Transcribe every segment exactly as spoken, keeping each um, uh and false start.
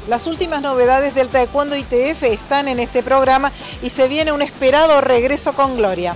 Las últimas novedades del Taekwondo I T F están en este programa y se viene un esperado regreso con gloria.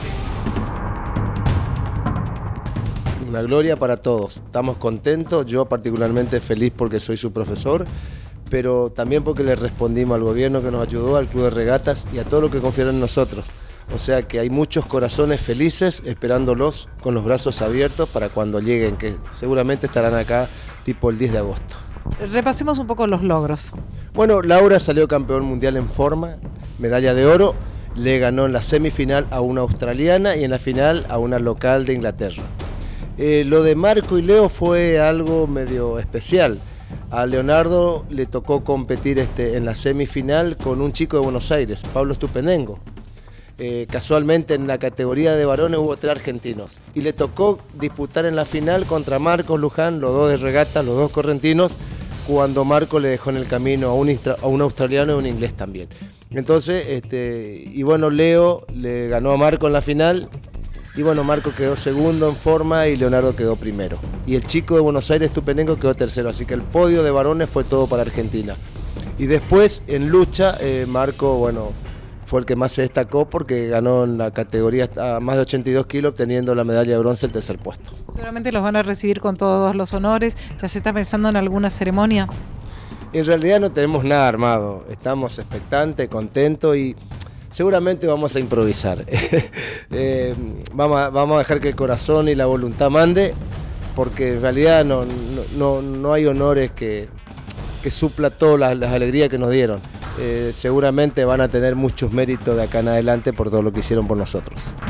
Una gloria para todos, estamos contentos, yo particularmente feliz porque soy su profesor, pero también porque le respondimos al gobierno que nos ayudó, al Club de Regatas y a todo lo que confiaron en nosotros. O sea que hay muchos corazones felices esperándolos con los brazos abiertos para cuando lleguen, que seguramente estarán acá tipo el diez de agosto. Repasemos un poco los logros. Bueno, Laura salió campeón mundial en forma, medalla de oro, le ganó en la semifinal a una australiana y en la final a una local de Inglaterra. Eh, lo de Marco y Leo fue algo medio especial. A Leonardo le tocó competir este, en la semifinal con un chico de Buenos Aires, Pablo Stupenengo. Eh, casualmente en la categoría de varones hubo tres argentinos y le tocó disputar en la final contra Marcos Luján, los dos de regata, los dos correntinos, cuando Marco le dejó en el camino a un, a un australiano y un inglés también. Entonces, este, y bueno, Leo le ganó a Marco en la final. Y bueno, Marco quedó segundo en forma y Leonardo quedó primero. Y el chico de Buenos Aires, Stupenengo, quedó tercero. Así que el podio de varones fue todo para Argentina. Y después, en lucha, eh, Marco, bueno, fue el que más se destacó porque ganó en la categoría a más de ochenta y dos kilos, obteniendo la medalla de bronce, el tercer puesto. Seguramente los van a recibir con todos los honores. ¿Ya se está pensando en alguna ceremonia? En realidad no tenemos nada armado. Estamos expectantes, contentos y seguramente vamos a improvisar. eh, vamos, a, vamos a dejar que el corazón y la voluntad mande, porque en realidad no, no, no hay honores que, que supla todas las, las alegrías que nos dieron. Eh, seguramente van a tener muchos méritos de acá en adelante por todo lo que hicieron por nosotros.